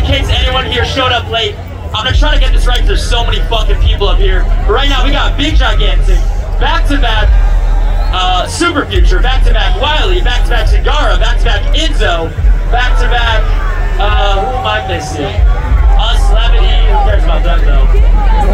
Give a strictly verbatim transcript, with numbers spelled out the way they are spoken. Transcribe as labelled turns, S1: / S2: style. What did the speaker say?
S1: case anyone here showed up late, I'm gonna try to get this right because there's so many fucking people up here. But right now we got Big Gigantic, back-to-back uh, Super Future, back-to-back Wiley, back-to-back Zingara, back-to-back Inzo, back-to-back, uh, who am I missing? Us, Levity, who cares about them though?